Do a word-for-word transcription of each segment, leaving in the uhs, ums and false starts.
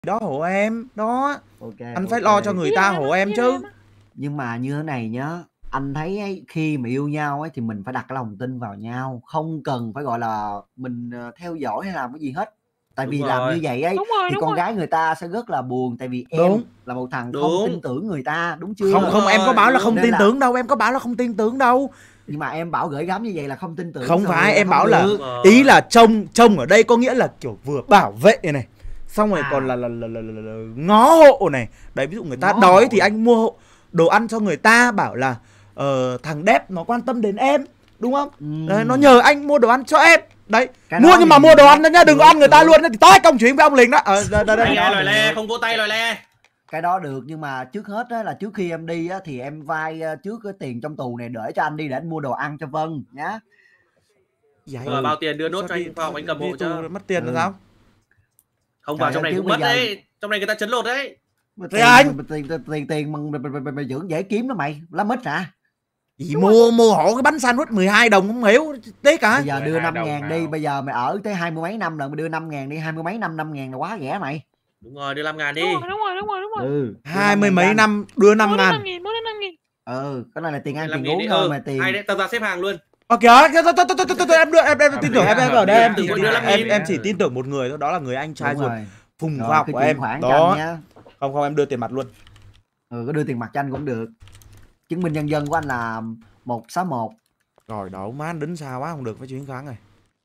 đó hộ em đó. Ok, anh okay. phải lo cho người ta hộ em chứ. Nhưng mà như thế này nhá, anh thấy ấy, khi mà yêu nhau ấy thì mình phải đặt cái lòng tin vào nhau, không cần phải gọi là mình theo dõi hay làm cái gì hết. Tại Đúng vì rồi. làm như vậy ấy Đúng rồi, thì đúng con rồi. gái người ta sẽ rất là buồn, tại vì em Đúng. là một thằng Đúng. không tin tưởng người ta, đúng chưa? Không không em có bảo là không Nên tin là- tưởng đâu, em có bảo là không tin tưởng đâu. Nhưng mà em bảo gửi gắm như vậy là không tin tưởng. Không rồi, phải, em không bảo là được. ý là trông trông ở đây có nghĩa là kiểu vừa bảo vệ này, xong rồi À. còn là, là, là, là, là, là ngó hộ này. Đấy, ví dụ người ta Ngó đói hộ. thì anh mua hộ, đồ ăn cho người ta, bảo là ờ, thằng Đép nó quan tâm đến em, đúng không? Ừm. Đấy, nó nhờ anh mua đồ ăn cho em. Đấy, Cái mua đó nhưng mà thì mua đồ được, ăn đó nhá, đừng được, có ăn người ta được. luôn thì tới công chuyện với ông liền đó. Ờ, đây, đây, đây. Anh đó nghe lòi le, được. không vỗ tay lòi le. Cái đó được, nhưng mà trước hết á, là trước khi em đi á, thì em vay ờ, trước cái tiền trong tù này để cho anh đi để anh mua đồ ăn cho Vân nhá. Vậy. Rồi bao tiền đưa nốt Sao cho đi- anh vào anh cầm đi hộ tù cho. mất tiền là Ừ. sao? Không Trời vào trong ơi, này chứ cũng bây mất giờ- đấy. Trong này người ta chấn lột đấy. Mà Thế tiền, anh? mà tiền tiền tiền tiền mà mày, mày, mày, mày dưỡng dễ kiếm đó mày, lá mít hả? Gì mua mua hộ cái bánh sandwich mười hai đồng không hiểu tiếc hả? Bây giờ đưa mười hai năm đồng ngàn nào. đi, bây giờ mày ở tới hai mươi mấy năm rồi mày đưa năm ngàn đi, hai mươi mấy năm năm ngàn là quá rẻ mày. Đúng rồi, đưa năm ngàn đi. Đúng rồi, đúng rồi, đúng rồi, đúng rồi. Ừ. đưa Hai năm mươi ngàn mấy cho anh. năm đưa năm Mỗi đứa năm ngàn. nghìn, mỗi đứa năm nghìn. Ừ, cái này là tiền ăn năm tiền nghìn uống đi. thôi Ừ, mà tiền. hay đấy, tập ra xếp hàng luôn. Ok, thôi thôi thôi thôi thôi em đưa em em tin tưởng em em ở đây em Từ chỉ mỗi đứa năm em nghìn. em chỉ tin tưởng một người thôi, đó là người anh trai Đúng ruột rồi. Phùng Rồi, Khoa học cái của chuyển em. khoản cho Đó. anh nhá. Không không em đưa tiền mặt luôn. Ừ, có đưa tiền mặt cho anh cũng được. Chứng minh nhân dân của anh là một sáu một. Rồi đổ má anh đính xa quá không được, phải chuyển khoản rồi.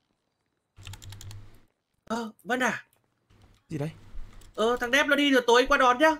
Ờ, Vân à? Gì đấy? Ờ, thằng Đép nó đi rồi tối qua đón nhá.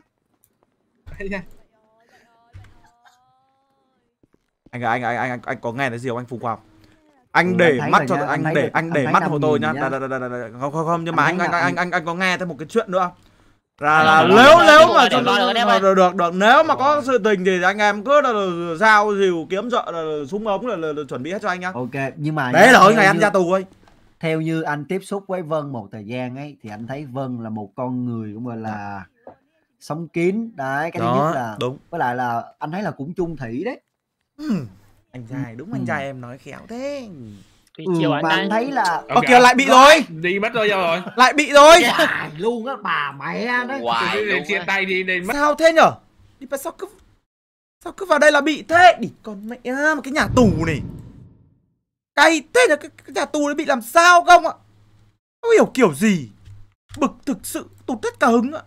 Anh anh anh anh anh có nghe thấy gì không anh Phùng Khoa học? Anh Ừ, để anh thấy mắt rồi cho nha, anh anh thấy để được- anh anh để thấy mắt năm hộ tôi nghìn nhá. nhá. Đà, đà, đà, đà, đà. Không không không nhưng mà Anh anh thấy anh là anh anh- anh anh có nghe thấy một cái chuyện nữa không? Là, Anh là nói nếu là nếu được mà rồi, cho được rồi, được rồi, được, được được nếu mà có sự tình thì anh em cứ là dao dìu kiếm trợ là súng ống là, là, là chuẩn bị hết cho anh nhá. Ok, nhưng mà Đấy nhá, là theo ngày anh như- ra tù ơi. Theo như anh tiếp xúc với Vân một thời gian ấy thì anh thấy Vân là một con người cũng gọi là sống kín đấy, cái thứ Đó, nhất là đúng. với lại là anh thấy là cũng chung thủy đấy. Anh trai đúng Ừ. anh trai em nói khéo thế. Tùy Ừ, chiều anh mà ta. anh thấy là Ờ kìa lại bị rồi. Đi mất rồi rồi. Lại bị rồi. hoài luôn á bà mẹ đấy. Hoài luôn Chia á. tay đi đây mất. Sao thế nhở? Đi mà sao cứ sao cứ vào đây là bị thế? Đi con mẹ mà cái nhà tù này. Cay thế nhở, cái, cái nhà tù này bị làm sao không ạ? Không hiểu kiểu gì. Bực thực sự tụt hết cả hứng ạ.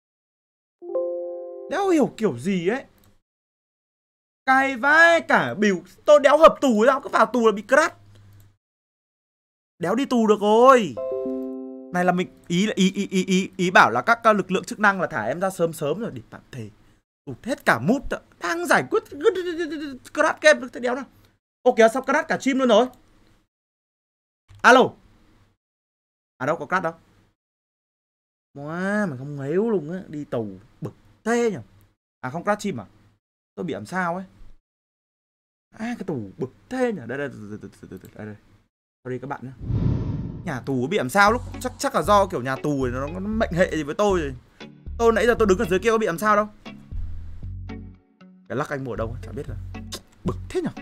Đéo hiểu kiểu gì ấy. Cay vai cả biểu tôi đéo hợp tù đâu, cứ vào tù là bị crash. Đéo đi tù được rồi. Này là mình ý là ý ý ý ý, ý bảo là các lực lượng chức năng là thả em ra sớm sớm rồi để tạm thể. Tụt hết cả mút ạ. Đang giải quyết crash game được thế đéo nào. Ô kìa sao crash cả chim luôn rồi. Alo. À đâu có crash đâu. Wow, mà không ngếu luôn á, đi tù bực thế nhỉ. À không crash chim à? Tôi bị làm sao ấy. À cái tù bực thế nhỉ. Đây đây đây đây đây. đây. Sorry các bạn nhé. Nhà tù bị làm sao lúc chắc chắc là do kiểu nhà tù này nó, nó mệnh hệ gì với tôi rồi. Tôi nãy giờ tôi đứng ở dưới kia có bị làm sao đâu. Cái lắc anh mua ở đâu chả biết là. Bực thế nhỉ.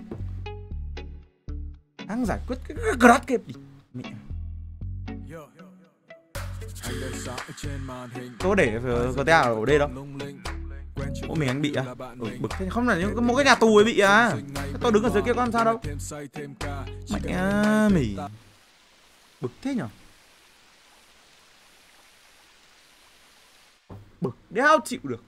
Đang giải quyết cái crash game gì. Mẹ. Có để có té ở đây đâu. Mỗi mình anh bị à? Ừ, bực thế không là những một cái nhà tù ấy bị à. Tôi đứng ở dưới kia có làm sao đâu. Mẹ mỉ. Bực thế nhở. Bực đéo chịu được.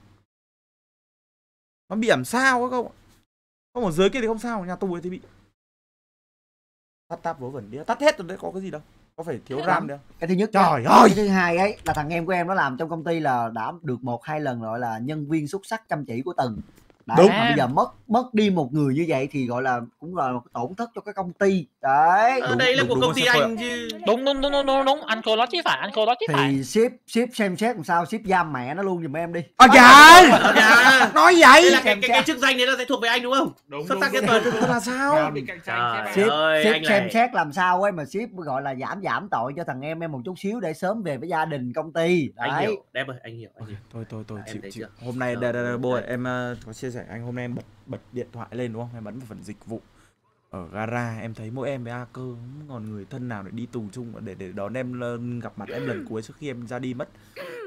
Nó bị làm sao á không ạ? Không ở dưới kia thì không sao, nhà tù ấy thì bị. Tắt tap vớ vẩn đi, tắt hết rồi đấy, có cái gì đâu. Có phải thiếu RAM đâu. Cái thứ nhất, trời ơi. Cái thứ hai ấy là thằng em của em nó làm trong công ty là đã được một hai lần gọi là nhân viên xuất sắc chăm chỉ của tuần. Đấy, Đúng. mà bây giờ mất mất đi một người như vậy thì gọi là cũng là một tổn thất cho cái công ty. Đấy. Ở đây là của công ty anh chứ. Đúng đúng đúng đúng đúng đúng, anh cô đó chứ phải, anh cô đó chứ phải. Thì ship ship xem xét làm sao ship giam mẹ nó luôn giùm em đi. À dạ. Dạ. Nói Đây vậy. là cái, cái, cái chức danh đấy nó sẽ thuộc về anh đúng không? Đúng Xuất đúng. sắc nhất đúng. tuần. Là sao? Bị cạnh Trời tranh Ship, ơi, ship anh xem này. xét làm sao ấy mà ship gọi là giảm giảm tội cho thằng em em một chút xíu để sớm về với gia đình công ty. Đấy. Anh hiểu, Đép ơi, anh hiểu, anh hiểu. Thôi thôi thôi, À, em chịu thấy chịu. chưa? Hôm nay Rồi, đây, đây, đây, rồi, bố ơi, đấy. em uh, có chia sẻ anh hôm nay em bật bật điện thoại lên đúng không? Em bấm vào phần dịch vụ. Ở gara em thấy mỗi em với A Cơ không còn người thân nào để đi tù chung để để đón em lên gặp mặt em lần cuối trước khi em ra đi mất.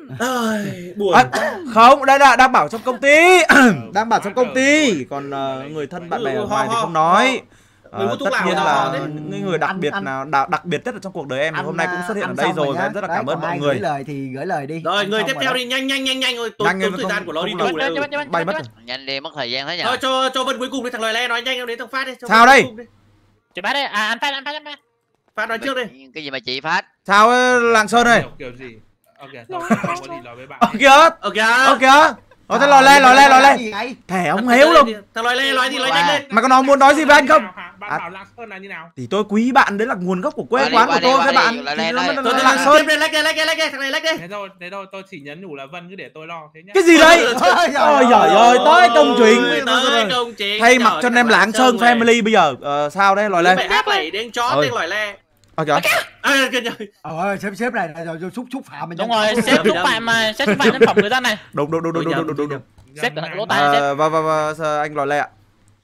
Ơi, buồn. À, không, đây là đang bảo trong công ty. Đang bảo trong công ty. Còn uh, người thân bạn bè ở ngoài thì không nói. Người hút Uh, thuốc tất lào nhiên là là họ đấy. những người đặc Anh- biệt anh- nào đặc, đặc biệt nhất ở trong cuộc đời em thì hôm nay cũng xuất hiện ở đây xong rồi nhá. và em rất là Đấy, cảm ơn còn mọi ai người. gửi lời thì gửi lời đi. Rồi, Anh người xong tiếp rồi theo đó. đi, nhanh nhanh nhanh nhanh rồi, tốn Nhanh tốn lên, thời gian không- của nó đi không tù làm- đấy. Bay mất rồi. Nhanh đi, mất thời gian thế nhỉ? Thôi cho cho Vân cuối cùng đi, thằng lời lẽ nói nhanh đến thằng Phát đi. cho Sao Vân đây? cuối cùng đi. Chị Phát đây, à anh Phát, anh Phát, anh Phát. Phát nói trước đi. Cái gì mà chị Phát? Sao ấy, Lạng Sơn này? kiểu gì? Ok, thôi không có gì nói với bạn. Ờ kìa, Ok. ờ kìa. Ờ thế lò le, lò le, lò le. Gì vậy? Thẻ ông héo đâu. đâu. Thằng lời lẽ nói gì nói nhanh lên. Mày có nói muốn nói gì với anh không? Bạn À. bảo Lạng Sơn là như nào? Thì tôi quý bạn, đấy là nguồn gốc của quê Qua đi, quán qua của đi, tôi qua với đi, bạn. là Thì lên nó đây. mới Thôi là thôi Lạng thôi, Sơn. tiếp lên, lách lên, lách lên, lách lên, thằng này lách lên. Thế thôi, thế thôi, tôi chỉ nhắn nhủ là Vân cứ để tôi lo thế nhá. Cái gì đây? Ôi giời Ôi ơi. giời ơi, tới công chuyện. Ôi, tới công chuyện. Thay mặt cho anh em Lạng Sơn Family bây giờ. Ờ, sao đây, lòi Lên. lên. Mày áp lại đến chó Ôi. tên lòi le. Ờ kìa. À, kìa, kìa. Ôi sếp sếp này rồi rồi xúc xúc phạm mình. Đúng rồi, sếp xúc phạm mà, sếp xúc phạm nhân phẩm người dân này. Đúng đúng đúng đúng đúng đúng đúng đúng. Sếp cẩn thận lỗ tai. tai. Ờ, và và và sao anh lòi le ạ.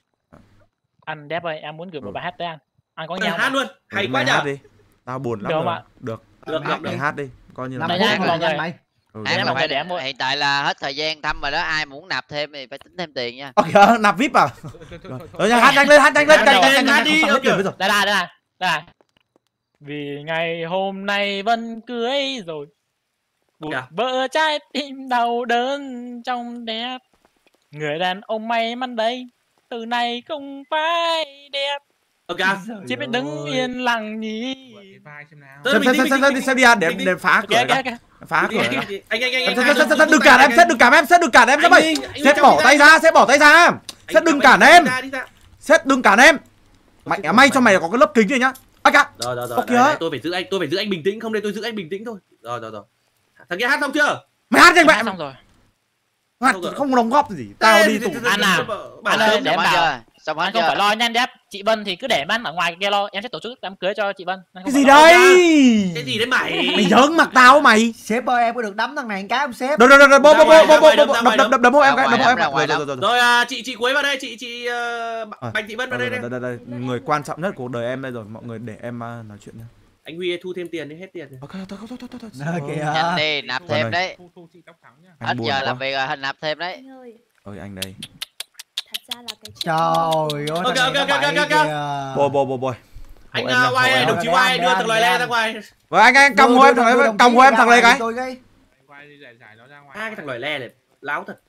Anh Đép ơi, em muốn gửi một bài hát tới anh. Anh có Mày nhau hát không? luôn. Hay Mày quá hát nhở. đi. Tao buồn lắm Được không rồi. ạ? Được. Được, được, Mày được. hát đi. Coi như là Năm mày phút hát rồi đi. nhanh mày. Ừ, Ai đúng mà rồi. phải hiện, để mua. hiện tại là hết thời gian thăm rồi đó, ai muốn nạp thêm thì phải tính thêm tiền nha. Ờ kìa, nạp víp à? Rồi hát nhanh lên, hát nhanh lên, Hát nhanh lên, nhanh hát nhanh đi, nhanh ok. rồi. Đây là, đây là, đây là. Vì ngày hôm nay Vân cưới rồi. Một Dạ. vợ trái tim đau đớn trong đẹp. Người đàn ông may mắn đây, từ này không phải đẹp. Ok. Chỉ biết đứng yên lặng nhỉ. Cái vai xem nào. Tới Xem xem xem xem xem đi xem đi à, để để phá cửa Kìa ra. kìa kìa. Phá cửa ra. Anh anh anh anh. Sếp, sếp, sếp, sếp, đừng cản em, sếp đừng cản em, sếp đừng cản em, sếp ơi. Sếp bỏ tay ra, sếp bỏ tay ra. Sếp đừng cản em. Sếp đừng cản em. Mày may cho mày có cái lớp kính này nhá. À cả. Rồi rồi rồi. Ok. Đây, đây, tôi phải giữ anh, tôi phải giữ anh bình tĩnh, không đây tôi giữ anh bình tĩnh thôi. Rồi rồi rồi. Thằng kia hát xong chưa? Mày hát nhanh mẹ. Xong rồi. Hát không đóng góp gì. Tao đi tù. Anh nào? Bảo Anh ơi, sớm để Xong em hết bảo. chưa? Xong hết Anh không chưa? phải lo nhanh Đép. Chị Vân thì cứ để em ở ngoài kia lo. Em sẽ tổ chức đám cưới cho chị Vân. Anh Cái không gì phải lo. đây? Cái gì đấy mày? Mày giỡn mặt tao mày. Sếp ơi em có được đấm thằng này một cái không sếp? Rồi rồi rồi, bố bố bố bố bố Ra bố ngoài, đập đập đập đập bố em cái, ra đập bố ngoài, em. ra ngoài Rồi đâu. rồi rồi. Rồi à, chị chị Quế vào đây, chị chị uh, Bạch Thị Vân vào đây đây. Đây đây đây, người quan trọng nhất của cuộc đời em đây rồi, mọi người để em uh, nói chuyện nhá. Anh Huy thu thêm tiền đi, hết tiền rồi. Ok, thôi thôi thôi thôi thôi. Ờ, kìa. Nhanh đi, nạp thêm Vân đấy. Thu thu chị tóc trắng nhá. Hết Anh buồn giờ quá. làm việc rồi, nạp thêm đấy. Anh ơi, Ơi anh đây. thật ra là cái chuyện Trời ơi. Ok, thằng này ok, nó ok, bậy ok, kìa. Bồ bồ bồ bồ. Anh Hộ em nha, uh, hộ em Quay nha. đồng chí Để Quay ăn, đưa để thằng ăn, lời để le ăn. ra ngoài. Rồi anh anh cầm Đưa- hộ em đưa- thằng đưa này, đồng cầm chí hộ em ra thằng này ngoài cái. tôi cái. Quay đi giải giải nó ra ngoài. Hai cái thằng lời le này láo thật.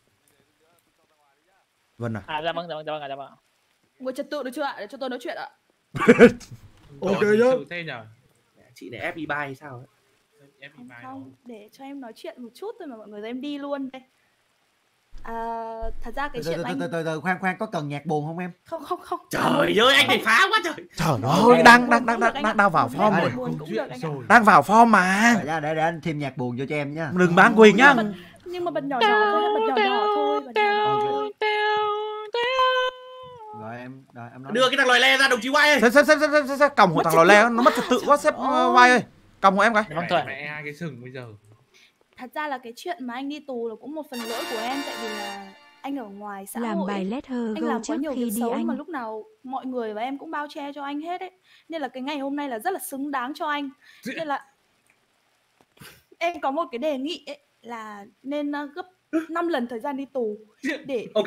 Vân à. À dạ vâng, dạ vâng, dạ vâng, dạ vâng. ngồi trật tự được chưa ạ? Để cho tôi nói chuyện ạ. Ok nhá. nhá. Thế nhở? Chị này ép đi bay hay sao ấy? Em bị Không vai không, rồi. để cho em nói chuyện một chút thôi mà mọi người, em đi luôn đây. À, thật ra cái Từ chuyện từ anh từ từ từ khoan khoan có cần nhạc buồn không em? không không không. Trời ơi, anh này phá quá trời. Trời ơi, đang đang đang đang đang đang vào form Ai rồi. Buồn cũng được anh ạ. Đang vào form mà. Để, để, để anh thêm nhạc buồn vô cho em nhá. Đừng bán quyền nhá. Nhưng mà bật nhỏ nhỏ thôi, bật nhỏ nhỏ thôi. Bật nhỏ nhỏ. Rồi em, rồi em nói. Đưa cái thằng lời le ra đồng chí Quay ơi. Xếp xếp xếp xếp xếp xếp còng hộ thằng lò le nó mất trật tự quá, xếp vai ơi. Còng hộ em cái. Vâng thôi. Mẹ hai cái sừng bây giờ. Thật ra là cái chuyện mà anh đi tù là cũng một phần lỗi của em, tại vì là anh ở ngoài xã làm hội bài ấy. letter Anh go làm trước quá nhiều khi việc đi xấu anh. mà lúc nào mọi người và em cũng bao che cho anh hết ấy, nên là cái ngày hôm nay là rất là xứng đáng cho anh. Nên là em có một cái đề nghị ấy, là nên uh, gấp năm lần thời gian đi tù để Ok.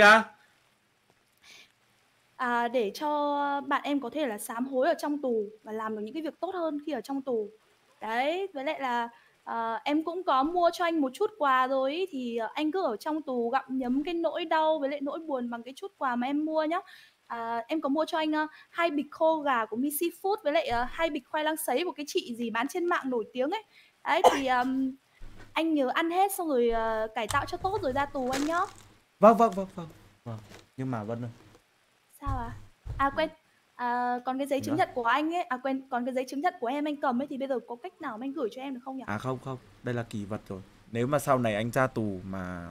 à, để cho bạn em có thể là sám hối ở trong tù và làm được những cái việc tốt hơn khi ở trong tù. Đấy, với lại là à, em cũng có mua cho anh một chút quà rồi ý, thì à, anh cứ ở trong tù gặm nhấm cái nỗi đau với lại nỗi buồn bằng cái chút quà mà em mua nhá. À, em có mua cho anh uh, hai bịch khô gà của Mi Seafood với lại uh, hai bịch khoai lang sấy của cái chị gì bán trên mạng nổi tiếng ấy. Đấy thì um, anh nhớ ăn hết xong rồi uh, cải tạo cho tốt rồi ra tù anh nhá. Vâng vâng vâng vâng. Vâng. Nhưng mà Vân ơi. Sao à? À quên, à, còn cái giấy chứng nhận của anh ấy, à quên, còn cái giấy chứng nhận của em anh cầm ấy thì bây giờ có cách nào mà anh gửi cho em được không nhỉ? À không không, đây là kỷ vật rồi. Nếu mà sau này anh ra tù mà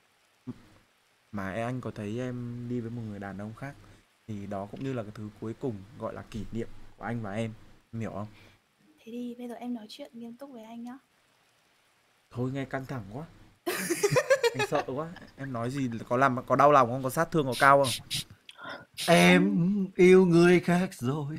mà anh có thấy em đi với một người đàn ông khác thì đó cũng như là cái thứ cuối cùng gọi là kỷ niệm của anh và em, em hiểu không? Thế thì bây giờ em nói chuyện nghiêm túc với anh nhá. Thôi nghe căng thẳng quá. Anh sợ quá. Em nói gì có làm có đau lòng không, có sát thương có cao không? Em yêu người khác rồi.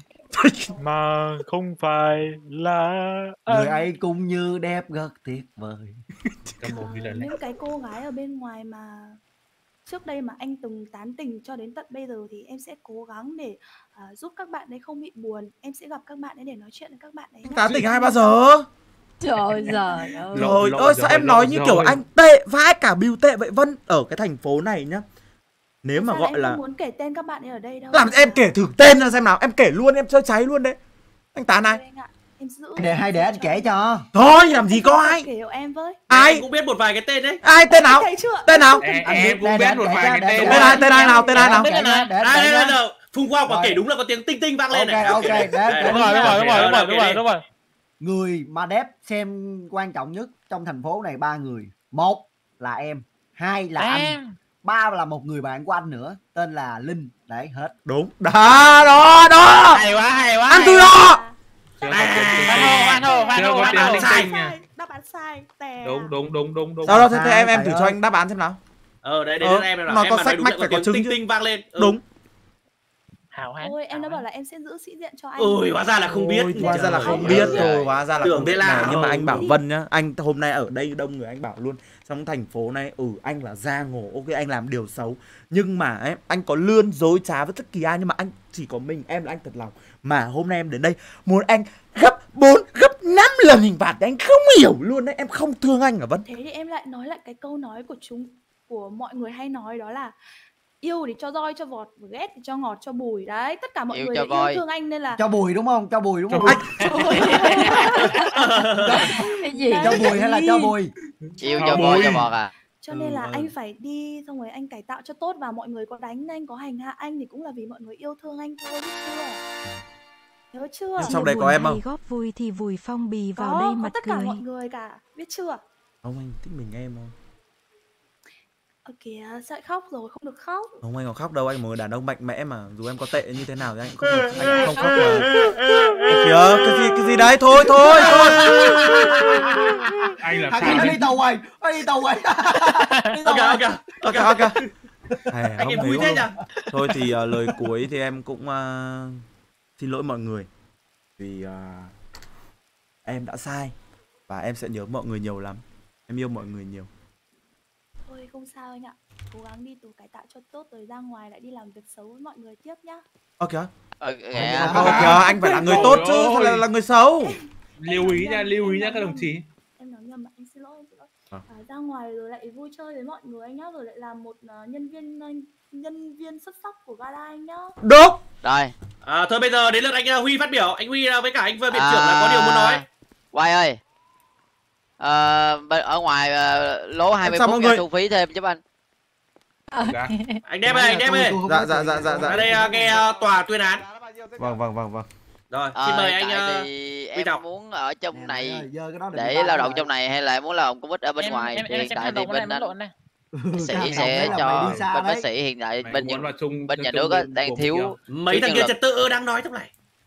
mà không phải là Người anh. ấy cũng như đẹp rất tuyệt vời. Cầm một đi Ờ, lần này. những cái cô gái ở bên ngoài mà trước đây mà anh từng tán tỉnh cho đến tận bây giờ thì em sẽ cố gắng để à, giúp các bạn ấy không bị buồn. Em sẽ gặp các bạn ấy để nói chuyện với các bạn ấy nhá. Tán tỉnh hai bao giờ? Trời giời ơi. Lộ- Trời lộ ơi sao rồi, em nói lộ như rồi. kiểu anh tệ vãi cả bìu tệ vậy Vân. Ở cái thành phố này nhá, nếu mà Thật ra gọi em là không muốn kể tên các bạn ấy ở đây đâu. làm em kể thử tên ra xem nào. Em kể luôn, em chơi cháy luôn đấy. Anh tán ai? Thôi anh ạ, em giữ Để hay để anh kể cho. Thôi làm gì có ai. Kể hộ em với. Ai? Em cũng biết một vài cái tên đấy. Ai tên nào? Anh thấy chưa? Tên nào? Em, Anh em biết cũng đây, biết để một anh vài kể cái cho, tên. để- Tên ai? Tên ai nào? Tên ai nào? Để anh kể nha, để anh Đây kể đây nha. đây. Phùng Khoa quả Rồi. kể đúng là có tiếng tinh tinh vang lên này. Ok, ok, Đây, để- đây, để- Đúng rồi, đúng rồi, đúng rồi, đúng rồi, đúng rồi, đúng rồi. Người mà đép xem quan trọng nhất trong thành phố này ba người. Một là em, hai là anh, Em. ba là một người bạn của anh nữa, tên là Linh. Đấy, hết. Đúng. Đó, đó, đó. Hay quá, hay quá. Ăn hay từ quá. đó. Chưa Khoan có tiếng hô, tinh. khoan hô, khoan Chưa hô, có khoan tiếng hô. tinh Sai, tinh nha. sai, đáp án sai. Tè. Đúng đúng đúng đúng đúng. Đâu đâu thế, thế Sai, em em trời thử cho ơi. anh đáp án xem nào. Ờ đấy, đấy Ờ, em nó em có mà sách nói đúng mách là phải có có tiếng trứng tinh chứ. tinh vang lên. Ừ. Đúng. Hảo hán. Ôi em đã hảo bảo hán. là em sẽ giữ sĩ diện cho anh. Ôi hóa ra là không biết. Ôi, hóa ra là không Trời biết ơi. rồi, hóa ra là Tưởng không biết thế là- này. Nhưng mà anh bảo Ừ. Vân nhá, anh hôm nay ở đây đông người anh bảo luôn, trong thành phố này ừ anh là giang hồ, ok anh làm điều xấu, nhưng mà ấy, anh có lươn dối trá với tất kỳ ai, nhưng mà anh chỉ có mình em là anh thật lòng. Mà hôm nay em đến đây muốn anh gấp bốn gấp năm lần hình phạt thì anh không hiểu luôn đấy, em không thương anh hả Vân? Thế thì em lại nói lại cái câu nói của chúng của mọi người hay nói, đó là yêu thì cho roi cho vọt, ghét thì cho ngọt cho bùi. Đấy, tất cả mọi Yêu người cho đều yêu voi. thương anh nên là Cho Bùi đúng không? Cho Bùi đúng không? Anh Cái gì? Đấy. Cho Bùi hay là cho Bùi? Yêu Cho cho voi bùi. cho bọt à. cho nên Ừ, là ừ. anh phải đi xong rồi anh cải tạo cho tốt, và mọi người có đánh anh có hành hạ anh thì cũng là vì mọi người yêu thương anh thôi, biết chưa? Nhớ chưa? Nhưng trong đây có em không? Góp vui thì vùi phong bì vào có, đây có mặt tất cả cười. mọi người cả, biết chưa? Không, anh thích mình em không? Ở kìa, sợi khóc rồi, không được khóc. Không, anh có khóc đâu, anh một người đàn ông mạnh mẽ mà, dù em có tệ như thế nào thì anh cũng không, anh cũng không khóc mà. Kìa, cái gì cái gì đấy, thôi thôi thôi. Anh làm Thằng sao nó đi? đi tàu quầy, nó đi tàu quầy. Đi tàu Ok quầy. ok. Ok ok. Hay, Anh không em vui hiểu thế luôn. nhỉ? Thôi thì uh, lời cuối thì em cũng uh, xin lỗi mọi người vì uh, em đã sai và em sẽ nhớ mọi người nhiều lắm. Em yêu mọi người nhiều. Thôi không sao anh ạ, cố gắng đi tù cải tạo cho tốt rồi ra ngoài lại đi làm việc xấu với mọi người tiếp nhá. Ok. Ờ, Dạ. nghe À, Ok, anh phải là người tốt chứ, Ôi sao ôi. lại là người xấu? Lưu ý nha, lưu ý nha các đồng chí. Em nói nhầm ạ, anh xin lỗi, anh xin lỗi. À. À, ra ngoài rồi lại vui chơi với mọi người anh nhá, rồi lại làm một uh, nhân viên uh, nhân viên xuất sắc của Gara anh nhá. Được. rồi. À, thôi bây giờ đến lượt anh uh, Huy phát biểu. Anh Huy uh, với cả anh Viện trưởng là có điều muốn nói. Quay ơi. Ờ, bên- ở ngoài ờ, lố hai mươi sao phút mọi nghe người- thu phí thêm giúp anh. Dạ. Anh Đếp ơi, anh Đếp ơi. Dạ, dạ, dạ, dạ, dạ. Ở đây uh, nghe uh, tòa tuyên án. Vâng vâng vâng vâng. Rồi, Ờ, xin mời tại anh uh, thì Huy em Trọng. muốn ở trong này Giơ cái đó để người ta lao động lại. trong này hay là muốn lao động Covid ở bên Em ngoài. em Thì em hiện xem tại hành thì động này bên nó anh lộn này. Ừ, sĩ cái sẽ hành động cho này là mày đi xa bên bác đấy. sĩ hiện tại Mày bên muốn nhà, vào chung bên cho nhà chung nước á, bên đang gồm thiếu nhiều. Mấy thiếu thằng nhân kia lực. trật tự đang nói trong này.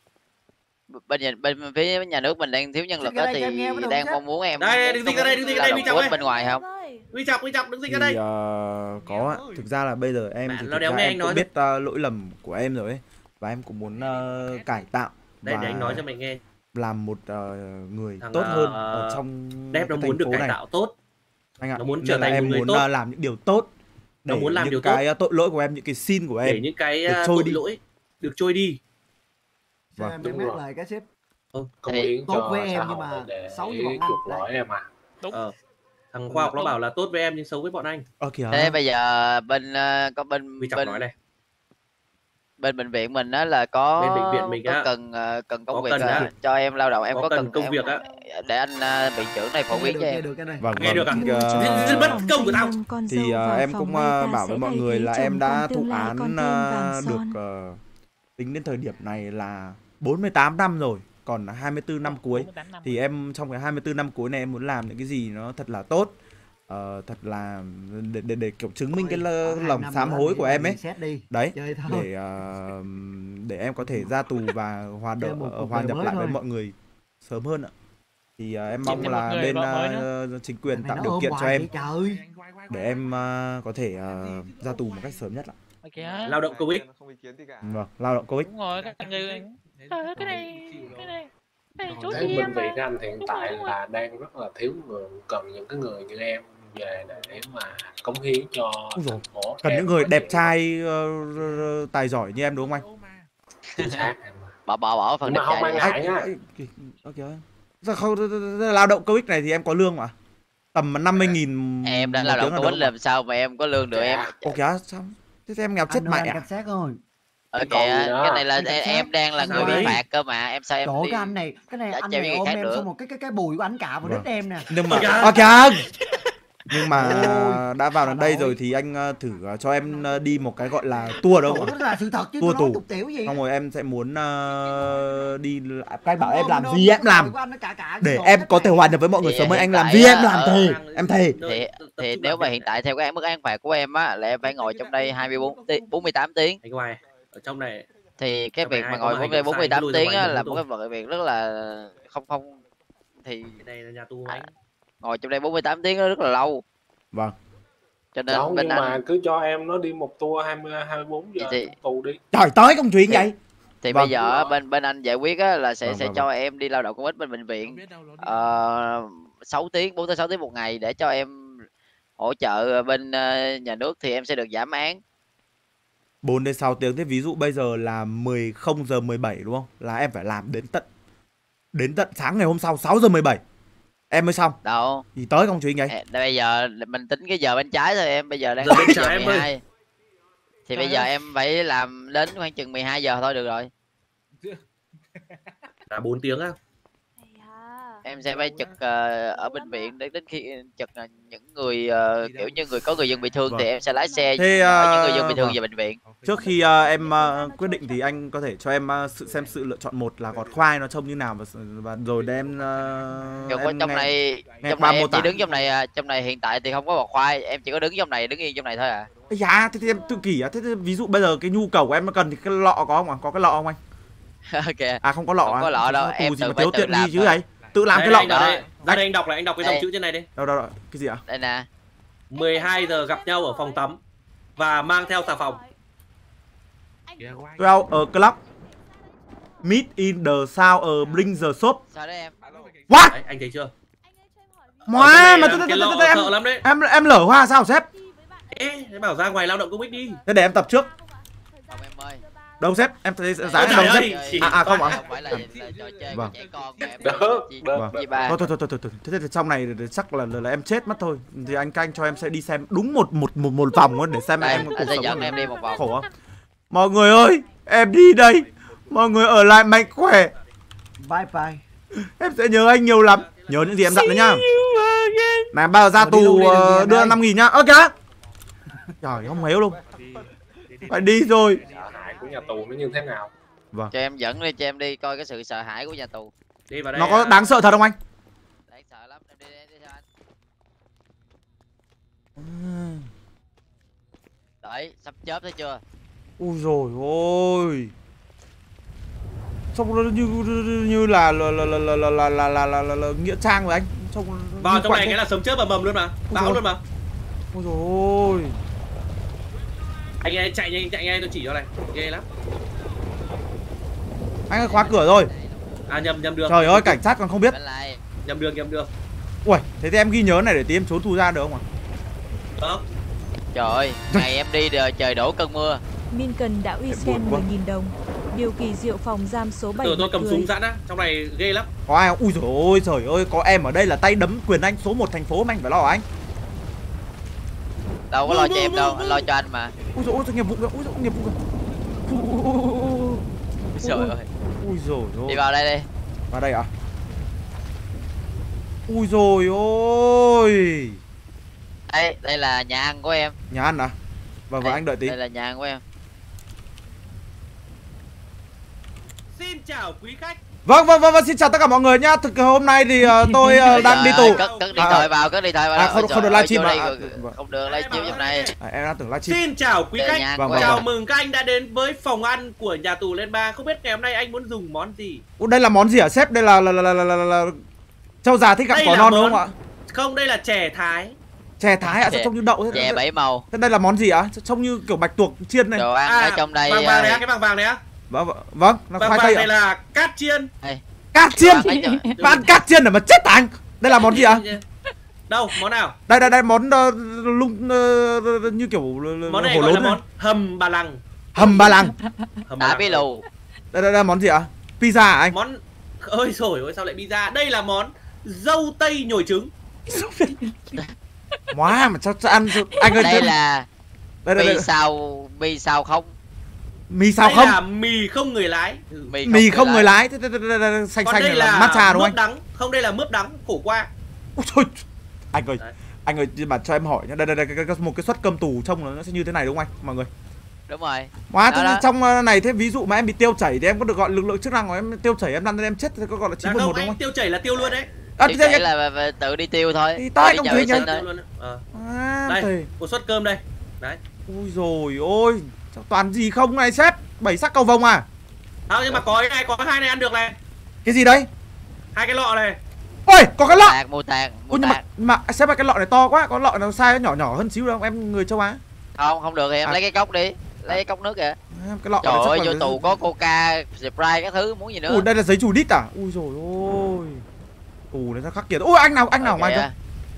bên nhà, bên phía nhà nước mình đang thiếu nhân lực Cái á này cho em thì nghe mới được đang chứ. mong muốn em Đây, đây, muốn đứng dịch ở đây, đứng dịch ở lao đây, động Huy Trọng Covid ơi. bên ngoài không? Ơi, Huy Trọng, Huy Trọng đứng dịch Thì ở đây. uh, có ạ. Thực ra là bây giờ em Bạn thì nó thực đéo ra nghe em anh cũng nói biết uh, lỗi lầm của em rồi ấy. Và em cũng muốn uh, cải tạo Đây và để anh nói cho mày nghe. làm một uh, người Thằng, tốt ờ, hơn ở trong Đếp nó cái muốn thành được phố cải này. tạo tốt. Anh ạ. nó muốn Nên trở là thành một em người muốn tốt. uh, làm những điều tốt Nó để muốn làm những điều tốt. cái uh, tội lỗi của em, những cái sin của Để em những cái được uh, trôi tội đi. lỗi được trôi đi. Sao em Đúng nhắc rồi. lời cái sếp Công Thì hiến tốt cho với em xã nhưng hội mà để xấu với bọn anh. chuộc lỗi em à. Đúng. Ờ. Thằng khoa học nó bảo là tốt với em nhưng xấu với bọn anh. Ờ kìa. Thế bây giờ bên ờ, có bên Huy Trọng bên nói này. bên bệnh viện mình á là có Bên bệnh viện mình có á, cần ờ, cần công có việc cần ờ, á. cho em lao động em Có có, cần công em- việc á. để anh ờ, viện trưởng này phổ Nghe biến được, cho nghe em. được cái này. Vâng Nghe được à? vâng. Rất- Thì, rất uh, bất công của tao. thì uh, em cũng uh, bảo với mọi người là em đã thụ án uh, được uh, tính đến thời điểm này là bốn mươi tám năm rồi, còn hai mươi tư năm cuối. Thì em trong cái hai mươi tư năm cuối này em muốn làm những cái gì nó thật là tốt, ờ, thật là để, để, để kiểu chứng minh cái lơ- Có hai lòng năm sám nữa hối thì của em ấy. reset đi. Đấy, Chơi thôi. để ờ, để em có thể ra tù và hòa Chơi đỡ, một cuộc hòa đời nhập mới lại với thôi. mọi người sớm hơn ạ. Thì ờ, em Kiếm mong thêm một là người bên vợ mới ờ, chính quyền Mày tạo nói điều ôm kiện cho hoài em vậy trời. để em ờ, có thể ờ, ra tù một cách sớm nhất ạ. Ok. Lao động Covid. Vâng, lao động Covid. Đúng rồi, các người Trời ơi, cái này cái này cái này chỗ Thấy gì bệnh em viện mà. anh hiện Đúng tại rồi, đúng là đang rất là thiếu người, cần những cái người như em về để mà cống hiến cho Ôi dồi, thành phố. cần Em những người có đẹp thể- trai uh, tài giỏi như em đúng không anh? chính xác em. bỏ bỏ bỏ phần Nhưng đẹp mà không trai ai đi. ngại Anh nhá. anh- ok. Sao không lao động công ích này thì em có lương mà. Tầm năm mươi nghìn Em đã một lao động tiếng là công ích được mà. làm sao mà em có lương được em. Ồ kìa, sao? Thế thì em nghèo chết Anh ơi, mẹ anh à? cảnh sát ơi. Ở Còn gì kìa, nữa? cái này là Anh cảnh em, sát, em đang là anh người ơi. bị phạt cơ mà, em sao em Trời ơi, đi cái anh này, cái này chả anh treo này với người ôm khác em nữa. xong một cái cái cái bùi của anh cạo vào Vâng. đít em nè. Nhưng mà Ôi à, kìa. Nhưng mà Ôi, đã vào đến đây trời rồi ơi. thì anh uh, thử uh, cho em uh, đi một cái gọi là tour đâu Ủa, mà. đó là sự thật chứ, Tua tôi nói tù. tục tiểu gì. Xong rồi em sẽ muốn uh, đi cái bảo Anh em ôm, làm anh gì ôm em cái làm bùi của anh nó cạ cạ để vô em hết có thể mày. hòa nhập với mọi người Thì sớm hơn. hiện Anh làm tại gì á, em làm ở- thề, em thề. thì thì nếu mà hiện tại theo cái mức án phạt của em á là em phải ngồi trong đây hai mươi bốn tiếng, bốn mươi tám tiếng. Anh ngoài ở trong này Thì cái Trong này việc ai mà có ngồi mà bốn hành đây động bốn sai mươi tám cứ lùi ra tiếng ngoài á giùm là tôi. một cái việc rất là không không thì cái này là nhà tù À, anh. ngồi trong đây bốn mươi tám tiếng nó rất là lâu. Vâng. Cho nên Không, bên nhưng mà anh cứ cho em nó đi một tour hai mươi hai mươi bốn giờ Thì- trong tù đi. Trời tới công chuyện Thì- vậy. thì Vâng. bây giờ á, bên bên anh giải quyết á là sẽ Vâng, sẽ vâng, cho em đi lao động công ích bên bệnh viện uh, sáu tiếng, bốn tới sáu tiếng một ngày để cho em hỗ trợ bên ờ, nhà nước thì em sẽ được giảm án. bốn đến sáu tiếng. Thế ví dụ bây giờ là mười không giờ mười bảy đúng không? Là em phải làm đến tận đến tận sáng ngày hôm sau sáu giờ mười bảy em mới xong. Đâu, Thì tới công chuyện vậy. Ê, bây giờ mình tính cái giờ bên trái thôi em, bây giờ đang Giờ bên giờ trái em ơi. mười hai. Thì Trời bây giờ ơi. em phải làm đến khoảng chừng mười hai giờ thôi được rồi. Là bốn tiếng á. À. Em sẽ phải trực ờ, ở bệnh viện đến đến khi trực ờ, những người ờ, kiểu như người có người dân bị thương Vâng. thì em sẽ lái xe Thế, chở những ờ, người dân bị thương vâng. về bệnh viện. Trước khi uh, em uh, quyết định thì anh có thể cho em uh, sự xem sự lựa chọn, một là gọt khoai nó trông như nào và, và rồi đem uh, Còn có em trong nghe, này nghe trong qua này mô em tả. chỉ đứng trong này à, trong này hiện tại thì không có bọc khoai, em chỉ có đứng trong này, đứng yên trong này thôi à. Ây da, thế thì em tự kỷ á. Thế, thế ví dụ bây giờ cái nhu cầu của em nó cần thì cái lọ có không ạ? Có cái lọ không anh? Ok. À không có lọ Không à? có lọ Thì đâu, sao em tù gì tự mà phải thiếu tự tiện làm nghi chứ thôi. ấy. Tự làm Đây, cái lọ anh ở đó. đây. Ra đây anh đọc lại, anh đọc cái dòng Đây. chữ trên này đi. Đâu đâu đâu, cái gì ạ? Đây nè. mười hai giờ gặp nhau ở phòng tắm và mang theo xà phòng. twelve ở club. Meet in the south ở Bring the shop. Sao đấy em? What? Đấy, anh thấy chưa? Má mà tôi tôi cái tôi lọ tôi em sợ lắm đấy. em em lở hoa sao sếp? Ê, thế bảo ra ngoài lao động công ích đi. Thế để em tập trước. Không em ơi. Đâu sếp? Em thấy Ôi dáng trời đâu ơi, sếp? chỉ- À à không ạ. Không phải là, là trò chơi của Vâng. trẻ con mà em. Được, Chị- được. chị ba. Thôi thôi thôi thôi thôi. thôi. Thế thì trong này thì chắc là, là là em chết mất thôi. Thì anh canh cho em sẽ đi xem đúng một một một một vòng luôn để xem Đây, em có cuộc anh sẽ sống dẫn như em đi một vòng. khổ không? Mọi người ơi, em đi đây. Mọi người ở lại mạnh khỏe. Bye bye. Em sẽ nhớ anh nhiều lắm. Nhớ những gì em dặn đấy nhá. Này bao giờ ra Rồi đi tù luôn đi, đừng ờ, về đưa đây. năm nghìn nhá. Ơ kìa. Trời không héo luôn. Phải đi rồi. Sợ hãi của nhà tù nó như thế nào? Cho em dẫn đi, cho em đi coi cái sự sợ hãi của nhà tù. Đi vào đây. Nó có à. đáng sợ thật không anh? Đáng sợ lắm, em đi đi, đi theo anh. Đấy, sắp chớp thấy chưa? Ui rồi ôi. Trông nó như như là là là là là là là là là là, là, là nghĩa trang rồi anh. Trông Vào như trong quạnh này thế. cái là sấm chớp và mầm luôn mà. Bão rồi. luôn mà. Ôi dồi ôi. Anh ấy chạy nhanh, chạy nhanh tôi chỉ cho này. Ghê lắm. Anh ơi khóa cửa rồi. À nhầm nhầm đường. Trời ơi cảnh sát còn không biết. Bên lại. Nhầm đường nhầm đường. Ui, thế thì em ghi nhớ này để tí em trốn tù ra được không ạ? Đó. Trời ơi, ngày em đi đờ- trời đổ cơn mưa. Min Cần đã uy Em xem buồn quá. mười nghìn đồng. Điều kỳ diệu phòng giam số bảy. Từ tôi bật cầm cười. súng sẵn á, trong này ghê lắm. Có ai không? Ui dồi ôi trời ơi, có em ở đây là tay đấm quyền anh số một thành phố mà anh phải lo hả anh? Đâu có lo cho em đâu, anh lo cho anh mà. Ui dồi ôi, nghiệp vụ kìa, ui dồi ôi, nghiệp vụ kìa. Ui, ui, ui, ui, ui. Trời ơi. Ui dồi ôi. Đi vào đây đi. Vào đây à? Ui dồi ôi. Đây, đây là nhà ăn của em. Nhà ăn à? Vâng vâng Đây, anh đợi tí. Đây là nhà ăn của em. Xin chào quý khách. Vâng vâng vâng vâng, xin chào tất cả mọi người nhá. Thực hôm nay thì uh, tôi uh, Bây đang giờ đi tù. Cất, cất điện À, thoại vào, cất điện thoại vào. à, đâu. không- Ôi không được trời ơi, livestream vô à? đây À, rồi- vâng. Không được livestream trong này. À, em đang tưởng livestream. Xin chào quý Đây là khách. nhà ăn Vâng, của vâng, em. Chào mừng các anh đã đến với phòng ăn của nhà tù Liên Ba. Không biết ngày hôm nay anh muốn dùng món gì? Ủa, đây là món gì hả sếp? Đây là là là là là, là, là... Châu già thích gặm Đây cỏ là non đúng món- không ạ? Không, đây là chè Thái. Chè Thái ạ, sao Chè- trông như đậu thế? Chè bảy màu. Thế đây là món gì ạ? Trông như kiểu bạch tuộc chiên này. Đồ ăn ở trong đây. Vàng vàng này á, ờ, cái vàng vàng này á. Vâng vâng, vâng nó Vàng khoai vàng tây này ạ. là cát chiên. Cát chiên. Vàng ấy trời. Mà ăn cát chiên là mà chết à anh? Đây là món gì ạ? Đâu, món nào? Đây đây đây món uh, lung uh, như kiểu Món này hổ gọi là lốn này. món hầm bà lằng. Hầm ba lằng. Hầm bà Đã lằng. bí lù. Đây đây đây món gì ạ? Pizza à anh? Món ôi rồi ôi sao lại pizza? Đây là món dâu tây nhồi trứng. Quá mà sao, sao ăn anh ơi. Đây là đây, đây, mì đây. xào mì xào không. Mì sao Đây không? là mì không người lái. Mì không, Mì không người lái. Thế, thế, thế, thế, thế, xanh Còn xanh đây này là là matcha đúng không mướp anh? đắng. Không, đây là mướp đắng khổ qua. Ôi trời. Anh ơi, Đấy. anh ơi nhưng mà cho em hỏi nhá. Đây đây đây cái, cái, một cái suất cơm tù trông nó sẽ như thế này đúng không anh? Mọi người. Đúng rồi. Quá Đó, thế đó. trong uh, này thế ví dụ mà em bị tiêu chảy thì em có được gọi lực lượng chức năng của em tiêu chảy em lăn em chết thì có gọi là chín Dạ một không, một đúng anh không tiêu chảy là tiêu luôn đấy. anh? Tiêu À, chảy là về- tự đi tiêu thôi. Thì Tự tai đi công nhà thủy vệ nhỉ? sinh thôi. Tiêu luôn đấy. Ờ. À, Đây, thầy. một suất cơm đây. Đấy. Ôi rồi ôi, sao toàn gì không này sếp? Bảy sắc cầu vồng à? Không, nhưng mà có cái này, có cái hai này ăn được này. Cái gì đấy? Hai cái lọ này. Ôi, có cái lọ. Tạc, mù tạc, mù Ôi nhưng mà, tạc. mà sếp ơi cái lọ này to quá, có lọ nào size nó nhỏ nhỏ hơn xíu đâu em người châu Á. Không, không được thì em À. lấy cái cốc đi. Lấy cái cốc nước kìa. À, cái lọ Trời này chắc ơi, là vô cái- tù có Coca, Sprite các thứ, muốn gì nữa. Ui đây là giấy chủ đít à? Ui rồi ôi. Ui nó khắc nghiệt. Ui anh nào anh nào Ok. ngoài cơ?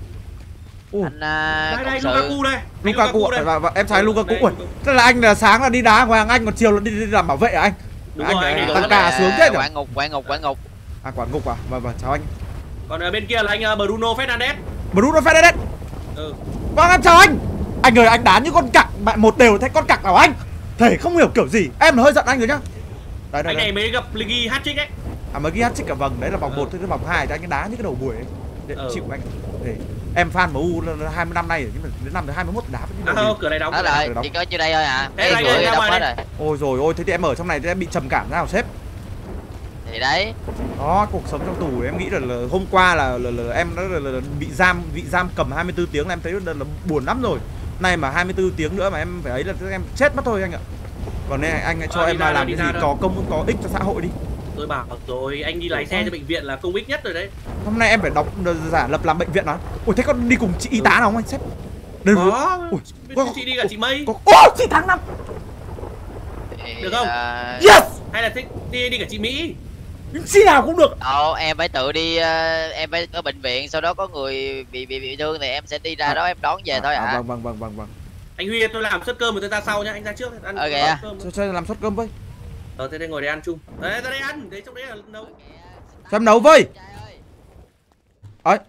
Ui. Anh à, Đây đây cộng sự. Lukaku đây. Anh Lukaku đây. và, và em xài Ừ, Lukaku. đây, Ui, tức là anh là sáng là đi đá ngoài anh còn chiều là đi, đi làm bảo vệ à anh? Đúng anh rồi, anh là đi tăng đúng ca À, sướng thế nhỉ? Quản ngục, quản ngục, quản ngục. À quản ngục à? Vâng vâng chào anh. Còn ở bên kia là anh uh, Bruno Fernandes. Bruno Fernandes. Ừ. Vâng em chào anh. Anh ơi anh đá như con cặc, bạn một đều thấy con cặc nào anh? Thể không hiểu kiểu gì. Em là hơi giận anh rồi nhá. Đây đây Anh này đây. mới gặp Ligi hat-trick đấy. À mới ghi hat-trick cả vâng, đấy là vòng Ừ. một, thế vòng hai thì anh ấy đá như cái đầu buổi ấy. Để Ừ. chịu anh. Để em fan em u là hai mươi năm nay rồi nhưng mà đến năm thứ hai mươi mốt đá vẫn như À đầu không, đi. cửa này đóng. Đó cửa này rồi, đóng. chỉ có như đây thôi à. Thế Cái là cửa anh thì ra đóng ngoài hết đây. rồi. Ôi rồi ôi thế thì em ở trong này thì em bị trầm cảm thế nào sếp? Thì đấy. Đó, cuộc sống trong tù em nghĩ là, là hôm qua là, là, là em đã là, là, là bị giam bị giam cầm hai mươi tư tiếng là em thấy là, là buồn lắm rồi. Nay mà hai mươi tư tiếng nữa mà em phải ấy là em chết mất thôi anh ạ. Còn nên anh hãy cho Ờ, đi em ra làm đâu, cái đi gì ra có đâu. công có ích cho xã hội đi. Tôi bảo rồi, anh đi lái xe cho bệnh viện là công ích nhất rồi đấy. Hôm nay em phải đọc giả lập làm bệnh viện đó. Ui thế con đi cùng chị y tá nào không anh sếp? Đây Có. Ui, Bên có- chị đi cả chị Mây. có ô chị tháng năm. Thì, Được không? à, Yes. Hay là thích đi đi cả chị Mỹ. Chị nào cũng được. đâu, em phải tự đi, ờ, em phải ở bệnh viện, sau đó có người bị bị bị thương thì em sẽ đi ra À. đó em đón về thôi À, à. vâng vâng vâng vâng vâng. Anh Huy tôi làm suất cơm rồi tôi ra sau nhá, anh ra trước ăn Ok. ăn cơm. Cho, cho em làm suất cơm với. Ờ thế đây ngồi đây ăn chung. Đấy ra đây ăn, đấy trong đấy là nấu. Cho em nấu với. Ấy.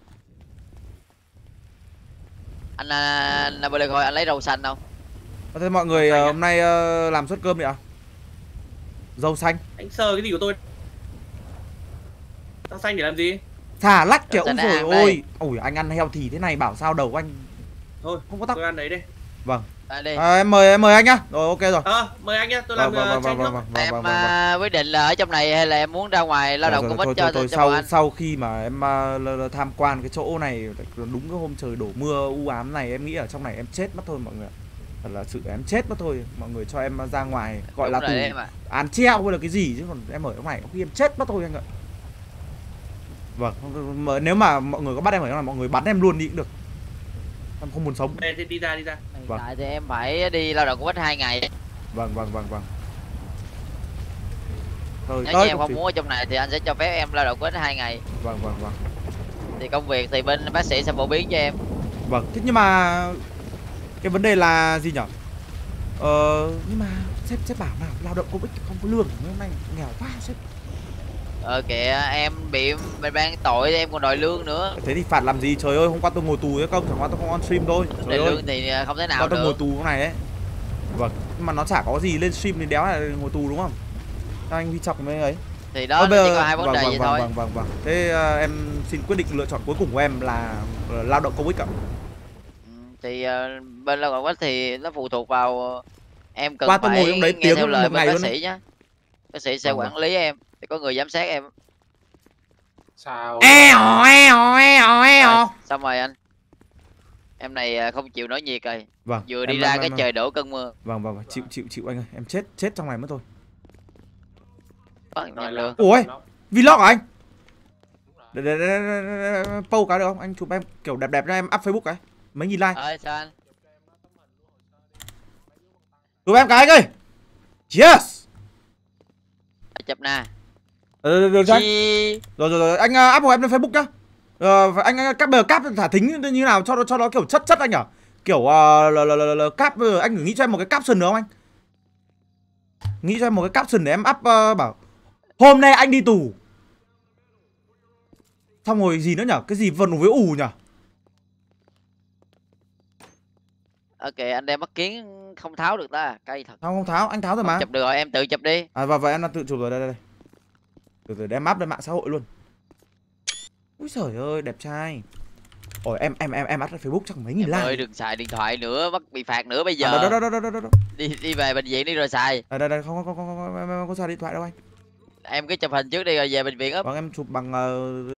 Anh à, Napoli coi anh lấy rau xanh không? Thế mọi người Xanh ờ, à? hôm nay ờ, làm suất cơm đi ạ? Dâu xanh. Anh sờ cái gì của tôi? Rau xanh để làm gì? Xà lách kiểu Rau ôi xanh rồi ăn ôi. đây. Ôi anh ăn heo thì thế này bảo sao đầu anh Thôi, không có tóc. tôi ăn đấy đi. Vâng. À, đi. À, em mời em mời anh nhá. Rồi ok rồi. Ờ, mời anh nhá, tôi làm Vâng, vâng, uh, vâng, chanh vâng, nước. vâng, vâng, Em vâng, vâng, vâng. à, quyết định là ở trong này hay là em muốn ra ngoài lao Rồi, động rồi, cũng ít thôi, cho thôi, thôi, cho sau bọn anh. sau khi mà em uh, l- l- tham quan cái chỗ này đúng cái hôm trời đổ mưa u ám này em nghĩ ở trong này em chết mất thôi mọi người ạ. Thật là sự em chết mất thôi. Mọi người cho em ra ngoài gọi Đúng là rồi tù đấy em ạ. án treo hay là cái gì chứ còn em ở trong này có khi em chết mất thôi anh ạ. Vâng, mà nếu mà mọi người có bắt em ở trong này mọi người bắn em luôn đi cũng được. Em không muốn sống. Đây, thì đi ra đi ra. Hiện Vâng. tại thì em phải đi lao động cũng ít hai ngày. Vâng vâng vâng vâng. Thôi Nếu như tới em công không ty. muốn ở trong này thì anh sẽ cho phép em lao động cũng ít hai ngày. Vâng vâng vâng. Thì công việc thì bên bác sĩ sẽ phổ biến cho em. Vâng, thế nhưng mà cái vấn đề là gì nhở? Ờ, nhưng mà sếp sếp bảo nào lao động công ích không có lương, hôm nay nghèo quá sếp. Ờ kìa, em bị mình ban tội thì em còn đòi lương nữa. Thế thì phạt làm gì? Trời ơi, hôm qua tôi ngồi tù đấy không, chẳng qua tôi không on stream thôi. Đòi Trời ơi, lương thì không thể hôm nào qua tôi ngồi được. tù cái này ấy. Vâng, nhưng mà nó chả có gì lên stream thì đéo là ngồi tù đúng không? Sao anh Huy chọc mới ấy? Thì đó Thôi, nó chỉ có hai vấn vâng, đề vâng, vậy vâng, thôi. Vâng vâng vâng. Thế ờ, em xin quyết định lựa chọn cuối cùng của em là ờ, lao động công ích ạ. Ừ, thì ờ, bên lao động thì nó phụ thuộc vào em cần Qua tôi ngồi phải trong đấy nghe tiếng theo một lời bên ngày bác luôn sĩ nhá. Bác sĩ sẽ Vâng, quản lý em, thì có người giám sát em. Sao? Eo eo eo eo. Rồi, xong rồi anh. Em này ờ, không chịu nổi nhiệt rồi. Vâng. Vừa đi em- ra em- cái em- trời đổ cơn mưa. Vâng vâng vâng, chịu chịu chịu anh ơi, em chết chết trong này mất thôi. Vâng, Rồi, nhận lương. Ủa, vlog hả anh? Để để để, để, để, để post cái được không? Anh chụp em kiểu đẹp đẹp cho em up Facebook cái. Mấy nghìn like. Ơi sao anh? Chụp em cái anh ơi. Yes. chụp nè. Ờ, được chưa anh? Chi... Rồi rồi rồi, anh uh, up của em lên Facebook nhá. Ờ, anh anh cáp bờ cáp thả thính như nào cho nó cho nó kiểu chất chất anh nhở? Kiểu uh, là, là, là, là, cáp anh nghĩ cho em một cái caption được không anh? Nghĩ cho em một cái caption để em up uh, bảo hôm nay anh đi tù. Xong rồi gì nữa nhở? Cái gì vần với ù nhở? Ok, anh đem mắt kiến không tháo được ta, cay thật. Không không tháo, anh tháo rồi mà. Không chụp được rồi, em tự chụp đi. À và và em đã tự chụp rồi đây đây đây. Từ từ đem up lên mạng xã hội luôn. Úi giời ơi, đẹp trai. Ôi em em em em up lên Facebook chắc mấy nghìn Em like. ơi đừng xài điện thoại nữa, mất bị phạt nữa bây giờ. À, đó, đó, đó, đó, đó, đó. Đi đi về bệnh viện đi rồi xài. Đây đây đây không không không không, không em, em có xài điện thoại đâu anh. Em cứ chụp hình trước đi rồi về bệnh viện úp. Vâng em chụp bằng